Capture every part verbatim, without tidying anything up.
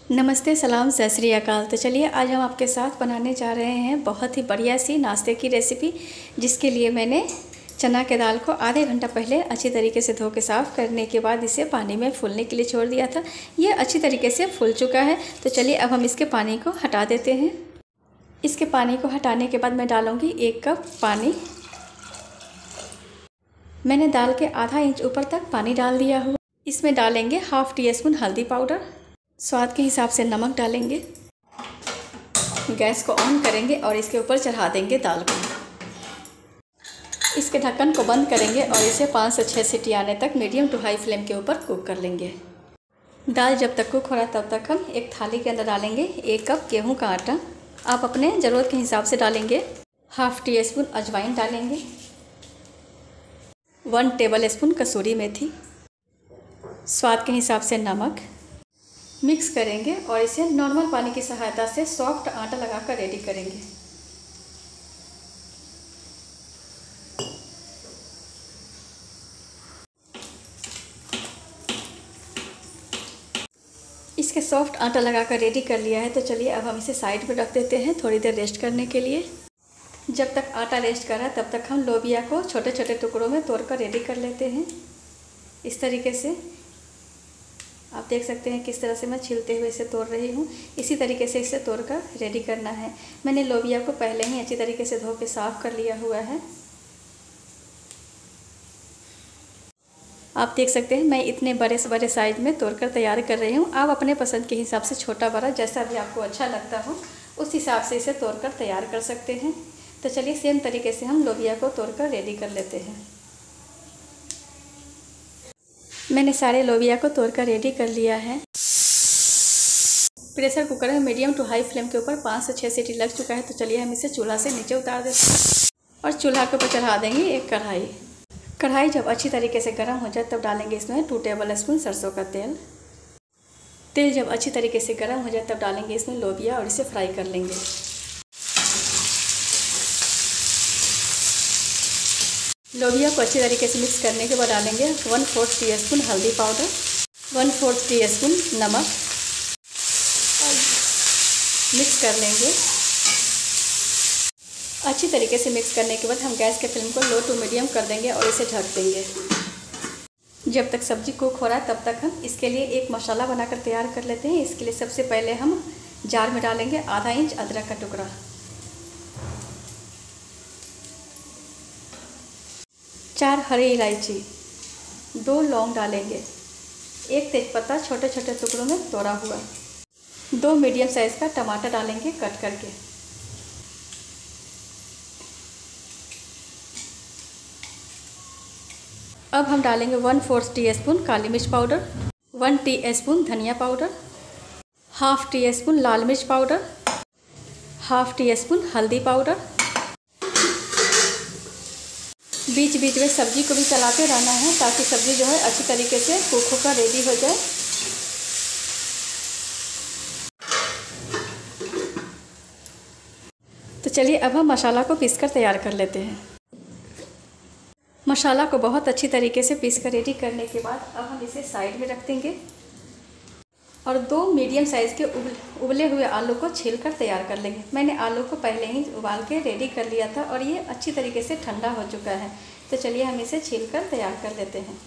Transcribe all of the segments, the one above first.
नमस्ते, सलाम, सत श्री अकाल। तो चलिए आज हम आपके साथ बनाने जा रहे हैं बहुत ही बढ़िया सी नाश्ते की रेसिपी, जिसके लिए मैंने चना के दाल को आधे घंटा पहले अच्छी तरीके से धो के साफ़ करने के बाद इसे पानी में फूलने के लिए छोड़ दिया था। ये अच्छी तरीके से फूल चुका है। तो चलिए अब हम इसके पानी को हटा देते हैं। इसके पानी को हटाने के बाद मैं डालूँगी एक कप पानी। मैंने दाल के आधा इंच ऊपर तक पानी डाल दिया हुआ। इसमें डालेंगे हाफ़ टी स्पून हल्दी पाउडर, स्वाद के हिसाब से नमक डालेंगे। गैस को ऑन करेंगे और इसके ऊपर चढ़ा देंगे दाल को। इसके ढक्कन को बंद करेंगे और इसे पाँच से छः सीटी आने तक मीडियम टू हाई फ्लेम के ऊपर कुक कर लेंगे। दाल जब तक कुक हो रहा तब तक हम एक थाली के अंदर डालेंगे एक कप गेहूं का आटा। आप अपने ज़रूरत के हिसाब से डालेंगे। हाफ़ टी स्पून अजवाइन डालेंगे, वन टेबल स्पून कसूरी मेथी, स्वाद के हिसाब से नमक। मिक्स करेंगे और इसे नॉर्मल पानी की सहायता से सॉफ्ट आटा लगाकर रेडी करेंगे। इसके सॉफ्ट आटा लगाकर रेडी कर लिया है। तो चलिए अब हम इसे साइड में रख देते हैं थोड़ी देर रेस्ट करने के लिए। जब तक आटा रेस्ट कर रहा है तब तक हम लोबिया को छोटे छोटे टुकड़ों में तोड़कर रेडी कर लेते हैं। इस तरीके से आप देख सकते हैं किस तरह से मैं छीलते हुए इसे तोड़ रही हूँ। इसी तरीके से इसे तोड़कर रेडी करना है। मैंने लोबिया को पहले ही अच्छी तरीके से धो के साफ़ कर लिया हुआ है। आप देख सकते हैं मैं इतने बड़े से बड़े साइज में तोड़कर तैयार कर रही हूँ। आप अपने पसंद के हिसाब से छोटा बड़ा जैसा भी आपको अच्छा लगता हो उस हिसाब से इसे तोड़कर तैयार कर सकते हैं। तो चलिए सेम तरीके से हम लोबिया को तोड़कर रेडी कर लेते हैं। मैंने सारे लोबिया को तोड़कर रेडी कर लिया है। प्रेशर कुकर में मीडियम टू हाई फ्लेम के ऊपर पाँच से छः सीटी लग चुका है। तो चलिए हम इसे चूल्हा से नीचे उतार देते हैं और चूल्हा के ऊपर चढ़ा देंगे एक कढ़ाई। कढ़ाई जब अच्छी तरीके से गर्म हो जाए तब डालेंगे इसमें टू टेबल स्पून सरसों का तेल। तेल जब अच्छी तरीके से गर्म हो जाए तब डालेंगे इसमें लोबिया और इसे फ्राई कर लेंगे। लोबिया को अच्छी तरीके से मिक्स करने के बाद डालेंगे वन फोर्थ टी स्पून हल्दी powder, one fourth teaspoon नमक और मिक्स कर लेंगे। अच्छी तरीके से मिक्स करने के बाद हम गैस के फ्लेम को लो टू मीडियम कर देंगे और इसे ढक देंगे। जब तक सब्जी कुक हो रहा है तब तक हम इसके लिए एक मसाला बनाकर तैयार कर लेते हैं। इसके लिए सबसे पहले हम जार में डालेंगे आधा इंच अदरक का टुकड़ा, चार हरी इलायची, दो लौंग डालेंगे, एक तेज़पत्ता छोटे छोटे टुकड़ों में तोड़ा हुआ, दो मीडियम साइज़ का टमाटर डालेंगे कट करके, अब हम डालेंगे वन फोर्थ टी स्पून काली मिर्च पाउडर, वन टी स्पून धनिया पाउडर, हाफ टी स्पून लाल मिर्च पाउडर, हाफ टी स्पून हल्दी पाउडर। बीच बीच में सब्जी को भी चलाते रहना है ताकि सब्जी जो है अच्छी तरीके से कुक होकर रेडी हो जाए। तो चलिए अब हम मसाला को पीसकर तैयार कर लेते हैं। मसाला को बहुत अच्छी तरीके से पीसकर रेडी करने के बाद अब हम इसे साइड में रख देंगे और दो मीडियम साइज़ के उबल उबले हुए आलू को छीलकर तैयार कर लेंगे। मैंने आलू को पहले ही उबाल के रेडी कर लिया था और ये अच्छी तरीके से ठंडा हो चुका है। तो चलिए हम इसे छीलकर तैयार कर लेते हैं।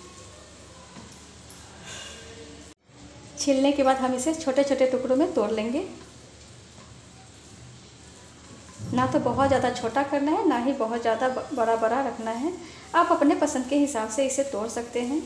छीलने के बाद हम इसे छोटे छोटे टुकड़ों में तोड़ लेंगे। ना तो बहुत ज़्यादा छोटा करना है, ना ही बहुत ज़्यादा बड़ा बड़ा रखना है। आप अपने पसंद के हिसाब से इसे तोड़ सकते हैं।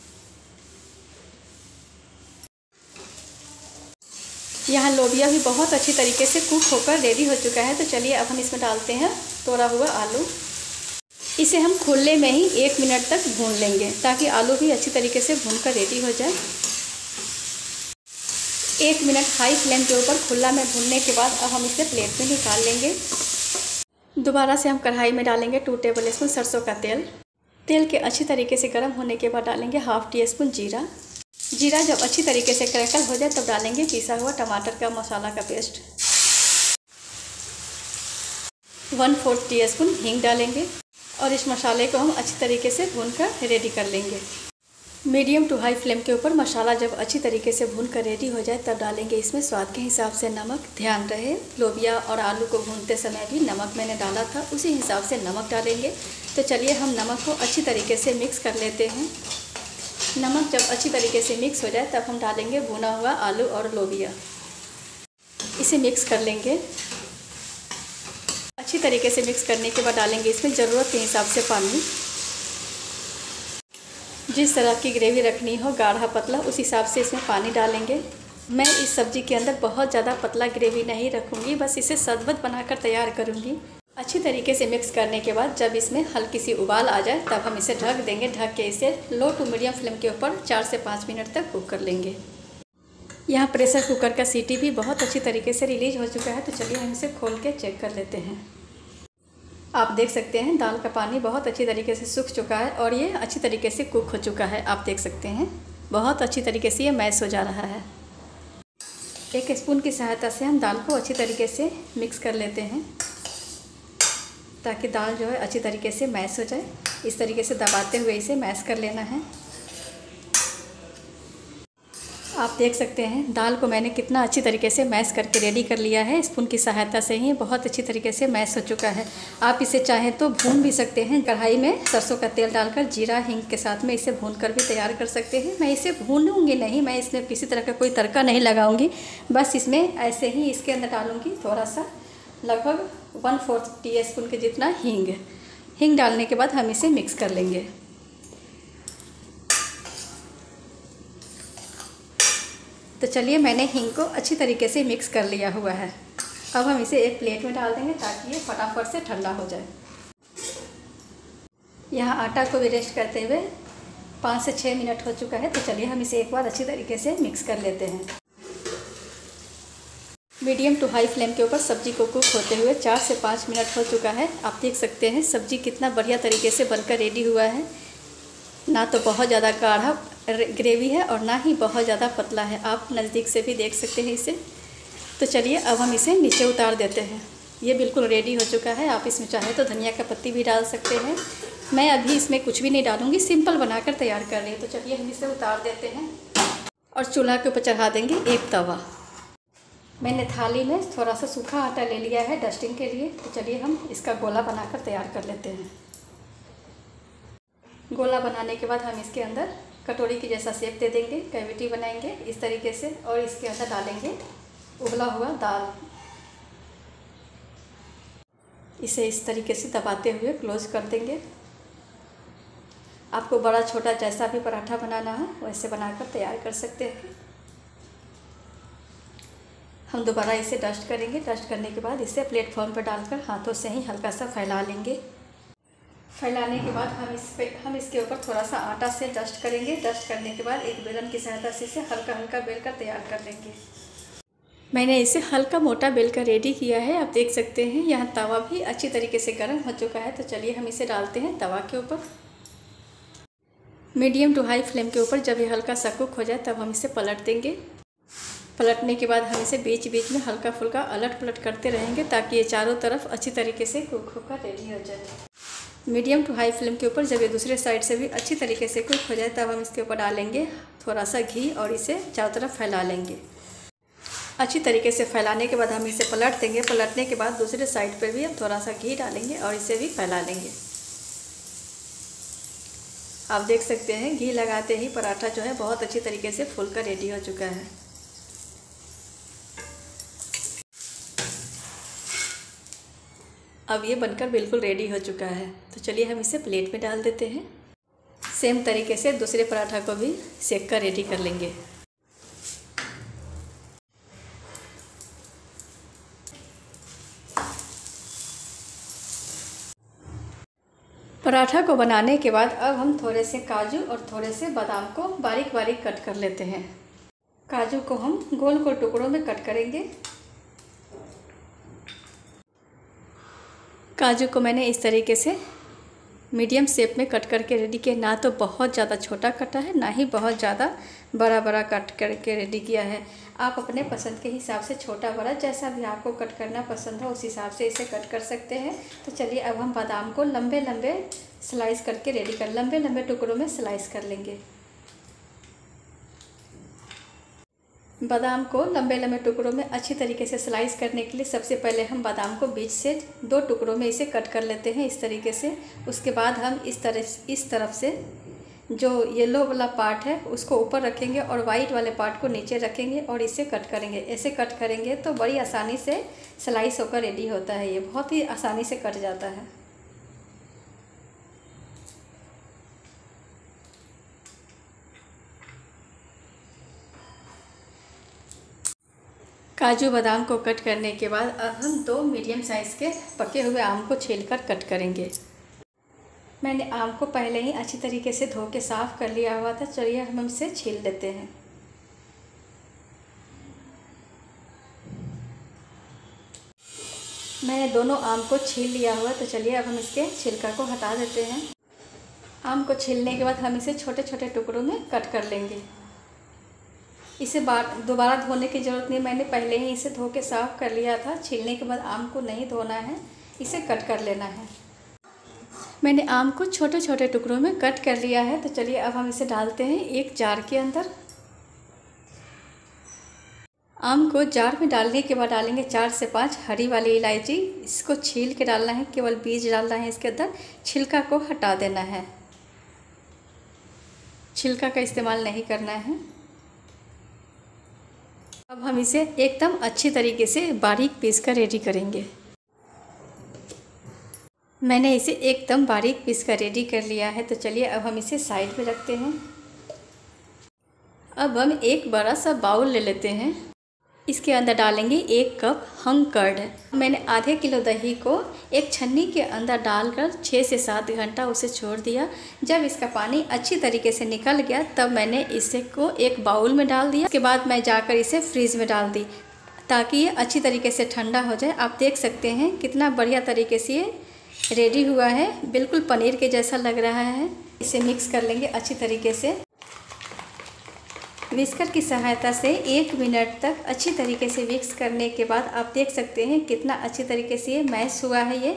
यहाँ लोबिया भी बहुत अच्छी तरीके से कुक होकर रेडी हो चुका है। तो चलिए अब हम इसमें डालते हैं तोड़ा हुआ आलू। इसे हम खुले में ही एक मिनट तक भून लेंगे ताकि आलू भी अच्छी तरीके से भूनकर रेडी हो जाए। एक मिनट हाई फ्लेम के ऊपर खुला में भूनने के बाद अब हम इसे प्लेट में निकाल लेंगे। दोबारा से हम कढ़ाई में डालेंगे टू टेबल स्पून सरसों का तेल। तेल के अच्छी तरीके से गर्म होने के बाद डालेंगे हाफ़ टी स्पून जीरा। जीरा जब अच्छी तरीके से क्रैकल हो जाए तब डालेंगे पिसा हुआ टमाटर का मसाला का paste, one fourth teaspoon हींग डालेंगे और इस मसाले को हम अच्छी तरीके से भूनकर रेडी कर लेंगे। मीडियम टू हाई फ्लेम के ऊपर मसाला जब अच्छी तरीके से भून कर रेडी हो जाए तब डालेंगे इसमें स्वाद के हिसाब से नमक। ध्यान रहे लोबिया और आलू को भूनते समय भी नमक मैंने डाला था, उसी हिसाब से नमक डालेंगे। तो चलिए हम नमक को अच्छी तरीके से मिक्स कर लेते हैं। नमक जब अच्छी तरीके से मिक्स हो जाए तब हम डालेंगे भुना हुआ आलू और लोबिया। इसे मिक्स कर लेंगे। अच्छी तरीके से मिक्स करने के बाद डालेंगे इसमें ज़रूरत के हिसाब से पानी। जिस तरह की ग्रेवी रखनी हो, गाढ़ा पतला, उस हिसाब से इसमें पानी डालेंगे। मैं इस सब्ज़ी के अंदर बहुत ज़्यादा पतला ग्रेवी नहीं रखूँगी, बस इसे शरबत बनाकर तैयार करूँगी। अच्छी तरीके से मिक्स करने के बाद जब इसमें हल्की सी उबाल आ जाए तब हम इसे ढक देंगे। ढक के इसे लो टू मीडियम फ्लेम के ऊपर चार से पाँच मिनट तक कुक कर लेंगे। यहाँ प्रेशर कुकर का सीटी भी बहुत अच्छी तरीके से रिलीज हो चुका है। तो चलिए हम इसे खोल के चेक कर लेते हैं। आप देख सकते हैं दाल का पानी बहुत अच्छी तरीके से सूख चुका है और ये अच्छी तरीके से कुक हो चुका है। आप देख सकते हैं बहुत अच्छी तरीके से ये मैश हो जा रहा है। एक स्पून की सहायता से हम दाल को अच्छी तरीके से मिक्स कर लेते हैं ताकि दाल जो है अच्छी तरीके से मैश हो जाए। इस तरीके से दबाते हुए इसे मैश कर लेना है। आप देख सकते हैं दाल को मैंने कितना अच्छी तरीके से मैश करके रेडी कर लिया है। स्पून की सहायता से ही बहुत अच्छी तरीके से मैश हो चुका है। आप इसे चाहें तो भून भी सकते हैं। कढ़ाई में सरसों का तेल डालकर जीरा हींग के साथ में इसे भून कर भी तैयार कर सकते हैं। मैं इसे भूनूंगी नहीं, मैं इसमें किसी तरह का कोई तड़का नहीं लगाऊंगी। बस इसमें ऐसे ही इसके अंदर डालूंगी थोड़ा सा, लगभग वन फोर्थ टी स्पून के जितना हींग। हींग डालने के बाद हम इसे मिक्स कर लेंगे। तो चलिए मैंने हींग को अच्छी तरीके से मिक्स कर लिया हुआ है। अब हम इसे एक प्लेट में डाल देंगे ताकि ये फटाफट से ठंडा हो जाए। यहाँ आटा को भी रेस्ट करते हुए पाँच से छः मिनट हो चुका है। तो चलिए हम इसे एक बार अच्छी तरीके से मिक्स कर लेते हैं। मीडियम टू हाई फ्लेम के ऊपर सब्जी को कुक होते हुए चार से पाँच मिनट हो चुका है। आप देख सकते हैं सब्जी कितना बढ़िया तरीके से बनकर रेडी हुआ है। ना तो बहुत ज़्यादा गाढ़ा ग्रेवी है और ना ही बहुत ज़्यादा पतला है। आप नज़दीक से भी देख सकते हैं इसे। तो चलिए अब हम इसे नीचे उतार देते हैं। ये बिल्कुल रेडी हो चुका है। आप इसमें चाहे तो धनिया का पत्ती भी डाल सकते हैं। मैं अभी इसमें कुछ भी नहीं डालूँगी, सिंपल बनाकर तैयार कर रही हूँ। तो चलिए हम इसे उतार देते हैं और चूल्हा के ऊपर चढ़ा देंगे एक तवा। मैंने थाली में थोड़ा सा सूखा आटा ले लिया है डस्टिंग के लिए। तो चलिए हम इसका गोला बनाकर तैयार कर लेते हैं। गोला बनाने के बाद हम इसके अंदर कटोरी की जैसा शेप दे देंगे, कैविटी बनाएंगे इस तरीके से और इसके अंदर डालेंगे उबला हुआ दाल। इसे इस तरीके से दबाते हुए क्लोज कर देंगे। आपको बड़ा छोटा जैसा भी पराठा बनाना है वैसे बनाकर तैयार कर सकते हैं। हम दोबारा इसे डस्ट करेंगे। डस्ट करने के बाद इसे प्लेटफॉर्म पर डालकर हाथों से ही हल्का सा फैला लेंगे। फैलाने के बाद हम इस पे हम इसके ऊपर थोड़ा सा आटा से डस्ट करेंगे। डस्ट करने के बाद एक बेलन की सहायता से इसे हल्का हल्का बेल कर तैयार कर लेंगे। मैंने इसे हल्का मोटा बेल कर रेडी किया है। आप देख सकते हैं यहाँ तवा भी अच्छी तरीके से गर्म हो चुका है। तो चलिए हम इसे डालते हैं तवा के ऊपर। मीडियम टू हाई फ्लेम के ऊपर जब ये हल्का सा कुक हो जाए तब हम इसे पलट देंगे। पलटने के बाद हम इसे बीच बीच में हल्का फुल्का अलट पलट करते रहेंगे ताकि ये चारों तरफ अच्छी तरीके से कुक होकर रेडी हो जाए। मीडियम टू हाई फ्लेम के ऊपर जब ये दूसरे साइड से भी अच्छी तरीके से कुक हो जाए तब हम इसके ऊपर डालेंगे थोड़ा सा घी और इसे चारों तरफ फैला लेंगे। अच्छी तरीके से फैलाने के बाद हम इसे पलट देंगे। पलटने के बाद दूसरे साइड पर भी हम थोड़ा सा घी डालेंगे और इसे भी फैला लेंगे। आप देख सकते हैं घी लगाते ही पराठा जो है बहुत अच्छी तरीके से फूल कर रेडी हो चुका है। अब ये बनकर बिल्कुल रेडी हो चुका है। तो चलिए हम इसे प्लेट में डाल देते हैं। सेम तरीके से दूसरे पराठा को भी सेक कर रेडी कर लेंगे। पराठा को बनाने के बाद अब हम थोड़े से काजू और थोड़े से बादाम को बारीक बारीक कट कर लेते हैं। काजू को हम गोल गोल टुकड़ों में कट करेंगे। काजू को मैंने इस तरीके से मीडियम शेप में कट करके रेडी किया। ना तो बहुत ज़्यादा छोटा कटा है, ना ही बहुत ज़्यादा बड़ा बड़ा कट करके रेडी किया है। आप अपने पसंद के हिसाब से छोटा बड़ा जैसा भी आपको कट करना पसंद हो उस हिसाब से इसे कट कर सकते हैं। तो चलिए अब हम बादाम को लंबे लंबे स्लाइस करके रेडी कर लंबे लंबे टुकड़ों में स्लाइस कर लेंगे। बादाम को लंबे लंबे टुकड़ों में अच्छी तरीके से स्लाइस करने के लिए सबसे पहले हम बादाम को बीच से दो टुकड़ों में इसे कट कर लेते हैं इस तरीके से। उसके बाद हम इस तरह इस तरफ से जो येलो वाला पार्ट है उसको ऊपर रखेंगे और वाइट वाले पार्ट को नीचे रखेंगे और इसे कट करेंगे। ऐसे कट करेंगे तो बड़ी आसानी से स्लाइस होकर रेडी होता है। ये बहुत ही आसानी से कट जाता है। काजू बादाम को कट करने के बाद अब हम दो मीडियम साइज़ के पके हुए आम को छीलकर कट करेंगे। मैंने आम को पहले ही अच्छी तरीके से धो के साफ़ कर लिया हुआ था। चलिए हम इसे छील लेते हैं। मैंने दोनों आम को छील लिया हुआ, तो चलिए अब हम इसके छिलका को हटा देते हैं। आम को छीलने के बाद हम इसे छोटे छोटे टुकड़ों में कट कर लेंगे। इसे बार दोबारा धोने की ज़रूरत नहीं, मैंने पहले ही इसे धो के साफ़ कर लिया था। छीलने के बाद आम को नहीं धोना है, इसे कट कर लेना है। मैंने आम को छोटे छोटे टुकड़ों में कट कर लिया है, तो चलिए अब हम इसे डालते हैं एक जार के अंदर। आम को जार में डालने के बाद डालेंगे चार से पाँच हरी वाली इलायची। इसको छील के डालना है, केवल बीज डालना है इसके अंदर, छिलका को हटा देना है। छिलका का इस्तेमाल नहीं करना है। अब हम इसे एकदम अच्छी तरीके से बारीक पीस कर रेडी करेंगे। मैंने इसे एकदम बारीक पीस कर रेडी कर लिया है, तो चलिए अब हम इसे साइड में रखते हैं। अब हम एक बड़ा सा बाउल ले लेते हैं। इसके अंदर डालेंगे एक कप हंग कर्ड। मैंने आधे किलो दही को एक छन्नी के अंदर डालकर छः से सात घंटा उसे छोड़ दिया। जब इसका पानी अच्छी तरीके से निकल गया तब मैंने इसे को एक बाउल में डाल दिया। उसके बाद मैं जाकर इसे फ्रीज में डाल दी ताकि ये अच्छी तरीके से ठंडा हो जाए। आप देख सकते हैं कितना बढ़िया तरीके से ये रेडी हुआ है, बिल्कुल पनीर के जैसा लग रहा है। इसे मिक्स कर लेंगे अच्छी तरीके से। विस्कर की सहायता से एक मिनट तक अच्छी तरीके से मिक्स करने के बाद आप देख सकते हैं कितना अच्छी तरीके से ये मैश हुआ है ये।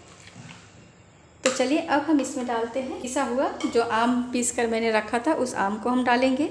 तो चलिए अब हम इसमें डालते हैं पिसा हुआ जो आम पीस कर मैंने रखा था, उस आम को हम डालेंगे।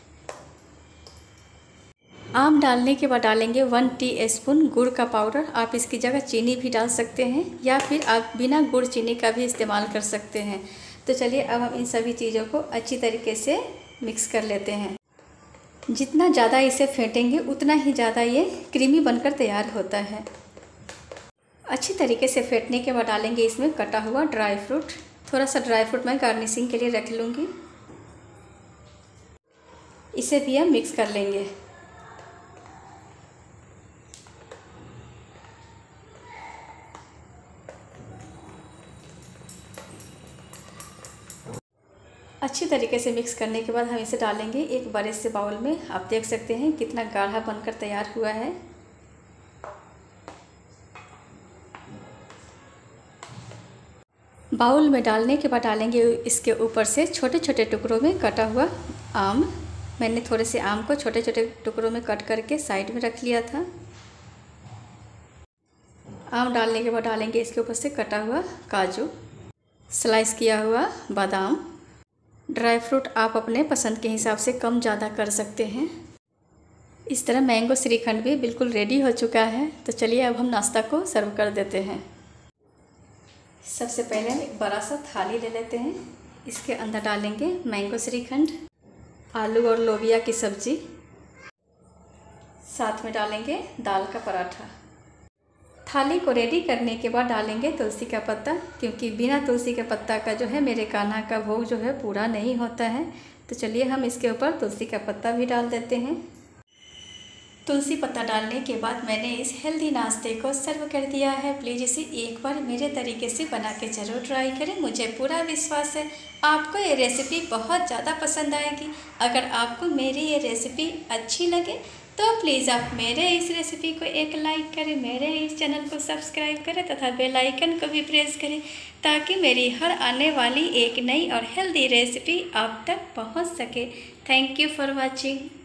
आम डालने के बाद डालेंगे वन टीस्पून गुड़ का पाउडर। आप इसकी जगह चीनी भी डाल सकते हैं या फिर आप बिना गुड़ चीनी का भी इस्तेमाल कर सकते हैं। तो चलिए अब हम इन सभी चीज़ों को अच्छी तरीके से मिक्स कर लेते हैं। जितना ज़्यादा इसे फेंटेंगे उतना ही ज़्यादा ये क्रीमी बनकर तैयार होता है। अच्छी तरीके से फेंटने के बाद डालेंगे इसमें कटा हुआ ड्राई फ्रूट। थोड़ा सा ड्राई फ्रूट मैं गार्निशिंग के लिए रख लूँगी। इसे भी हम मिक्स कर लेंगे। अच्छी तरीके से मिक्स करने के बाद हम इसे डालेंगे एक बड़े से बाउल में। आप देख सकते हैं कितना गाढ़ा बनकर तैयार हुआ है। बाउल में डालने के बाद डालेंगे इसके ऊपर से छोटे छोटे टुकड़ों में कटा हुआ आम। मैंने थोड़े से आम को छोटे छोटे टुकड़ों में कट करके साइड में रख लिया था। आम डालने के बाद डालेंगे इसके ऊपर से कटा हुआ काजू, स्लाइस किया हुआ बादाम। ड्राई फ्रूट आप अपने पसंद के हिसाब से कम ज़्यादा कर सकते हैं। इस तरह मैंगो श्रीखंड भी बिल्कुल रेडी हो चुका है। तो चलिए अब हम नाश्ता को सर्व कर देते हैं। सबसे पहले हम एक बड़ा सा थाली ले लेते हैं। इसके अंदर डालेंगे मैंगो श्रीखंड, आलू और लोबिया की सब्ज़ी, साथ में डालेंगे दाल का पराठा। थाली को रेडी करने के बाद डालेंगे तुलसी का पत्ता, क्योंकि बिना तुलसी के पत्ता का जो है मेरे कान्हा का भोग जो है पूरा नहीं होता है। तो चलिए हम इसके ऊपर तुलसी का पत्ता भी डाल देते हैं। तुलसी पत्ता डालने के बाद मैंने इस हेल्दी नाश्ते को सर्व कर दिया है। प्लीज़ इसे एक बार मेरे तरीके से बना के ज़रूर ट्राई करें। मुझे पूरा विश्वास है आपको ये रेसिपी बहुत ज़्यादा पसंद आएगी। अगर आपको मेरी ये रेसिपी अच्छी लगे तो प्लीज़ आप मेरे इस रेसिपी को एक लाइक करें, मेरे इस चैनल को सब्सक्राइब करें तथा बेल आइकन को भी प्रेस करें ताकि मेरी हर आने वाली एक नई और हेल्दी रेसिपी आप तक पहुंच सके। Thank you for watching.